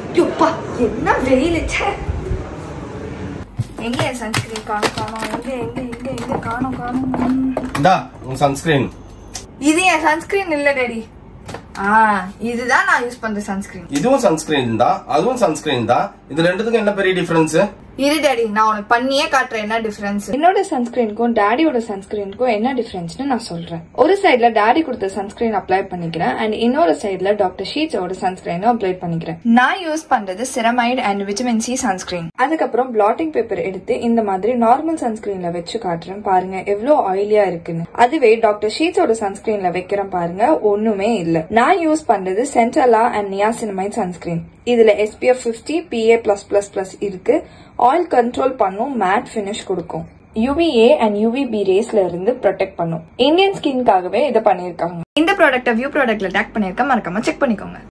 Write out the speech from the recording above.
யோப்பா என்ன வெயில். எங்க சன்ஸ்கிரீன் காணோம். எங்க காணோம். இந்தா உங்க சன்ஸ்கிரீன். இது என் சன்ஸ்கிரீன் இல்ல டாடி. இதுதான் நான் யூஸ் பண்ற சன்ஸ்கிரீன். இதுவும் சன்ஸ்கிரீன் தான், அதுவும் சன்ஸ்கிரீன் தான். இது ரெண்டுத்துக்கும் என்ன பெரிய டிஃபரன்ஸ்? இரு டாடி, நான் உனக்கு பண்ணியே காட்டுறேன் என்ன டிஃபரன்ஸ். என்னோட சன்ஸ்கிரீனுக்கும் டாடியோட சன்ஸ்கிரீனுக்கும் என்ன டிஃபரன்ஸ்னு நான் சொல்றேன். ஒரு சைடுல டாடி கொடுத்த சன்ஸ்கிரீன் அப்ளை பண்ணிக்கிறேன் அண்ட் இன்னொரு சைடுல டாக்டர் ஷீட்ஸோட சன்ஸ்கிரீன் அப்ளை பண்ணிக்கிறேன். நான் யூஸ் பண்றது ceramide and vitamin C sunscreen. அதுக்கப்புறம் பிளாட்டிங் பேப்பர் எடுத்து இந்த மாதிரி நார்மல் சன்ஸ்கிரீன்ல வச்சு காட்டுறேன். பாருங்க எவ்வளவு ஆயிலியா இருக்குன்னு. அதுவே டாக்டர் ஷீட்ஸோட சன்ஸ்கிரீன்ல வைக்கிறேன் பாருங்க, ஒண்ணுமே இல்ல. நான் யூஸ் பண்றது சென்டலா அண்ட் நியாசினமைட் சன்ஸ்கிரீன். இதுல SPF 50 PA+++ இருக்கு. ஆயில் கண்ட்ரோல் பண்ணும், மேட் பினிஷ் கொடுக்கும், UVA அண்ட் UVB ரேஸ்ல இருந்து ப்ரொடெக்ட் பண்ணும். இந்தியன் ஸ்கின்காகவே இதை பண்ணிருக்காங்க. இந்த ப்ராடக்ட்டை வியூ ப்ராடக்ட்ல டேக் பண்ணிருக்க, மறக்காம செக் பண்ணிக்கோங்க.